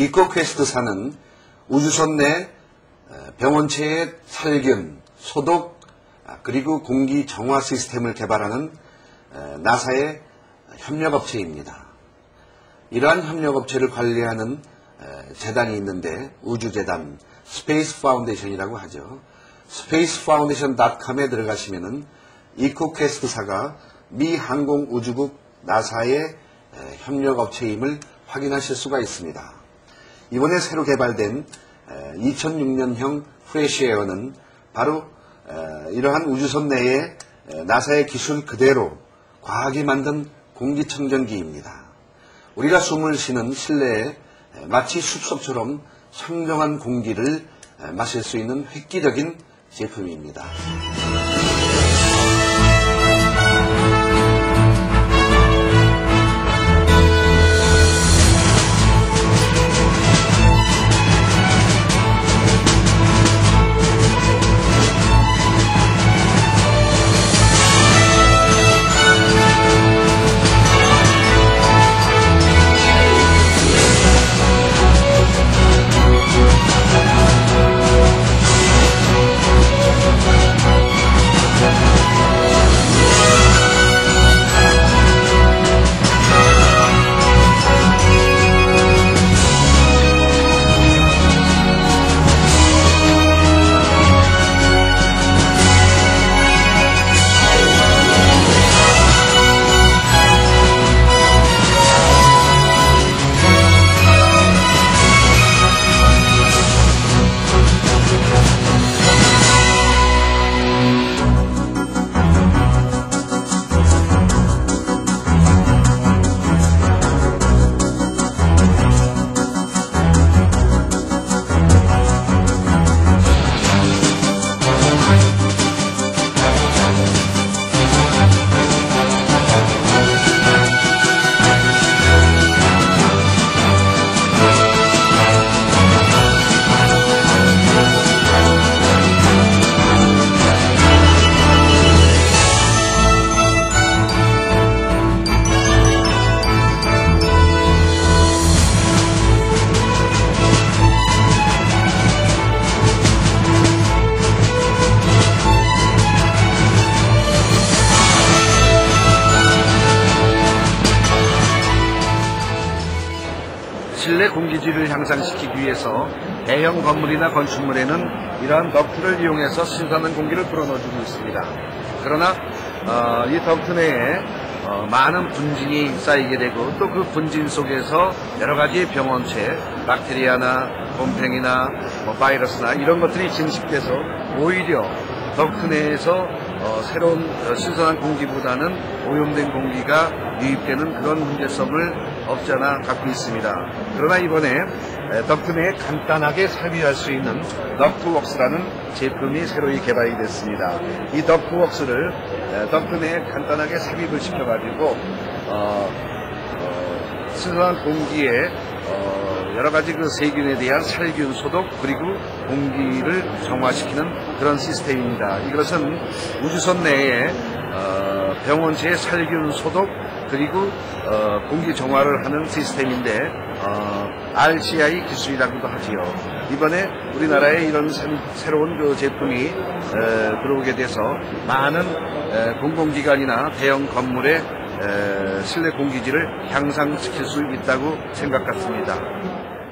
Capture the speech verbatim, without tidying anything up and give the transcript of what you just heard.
이코퀘스트사는 우주선 내 병원체의 살균, 소독, 그리고 공기 정화 시스템을 개발하는 나사의 협력업체입니다. 이러한 협력업체를 관리하는 재단이 있는데 우주재단, 스페이스 파운데이션이라고 하죠. 스페이스 파운데이션 닷컴에 들어가시면은 이코퀘스트사가 미 항공우주국 나사의 협력업체임을 확인하실 수가 있습니다. 이번에 새로 개발된 이천육 년형 프레시에어는 바로 이러한 우주선 내에 나사의 기술 그대로 과학이 만든 공기청정기입니다. 우리가 숨을 쉬는 실내에 마치 숲속처럼 청정한 공기를 마실 수 있는 획기적인 제품입니다. 실내 공기질을 향상시키기 위해서 대형 건물이나 건축물에는 이러한 덕트를 이용해서 신선한 공기를 불어넣어주고 있습니다. 그러나 어, 이 덕트 내에 어, 많은 분진이 쌓이게 되고 또 그 분진 속에서 여러 가지 병원체, 박테리아나 곰팡이나 뭐 바이러스나 이런 것들이 증식돼서 오히려 덕트 내에서 어, 새로운 어, 신선한 공기보다는 오염된 공기가 유입되는 그런 문제성을 없지 않아 갖고 있습니다. 그러나 이번에 덕트 내에 간단하게 삽입할 수 있는 덕트웍스라는 제품이 새로이 개발이 됐습니다. 이 덕트웍스를 덕트 내에 간단하게 삽입을 시켜가지고 어, 어, 신선한 공기에 어, 여러 가지 그 세균에 대한 살균 소독 그리고 공기를 정화시키는 그런 시스템입니다. 이것은 우주선 내에 어, 병원체의 살균 소독 그리고 어, 공기 정화를 하는 시스템인데 어, 알씨아이 기술이라고도 하지요. 이번에 우리나라에 이런 새, 새로운 그 제품이 에, 들어오게 돼서 많은 에, 공공기관이나 대형 건물의 에, 실내 공기질을 향상시킬 수 있다고 생각 같습니다.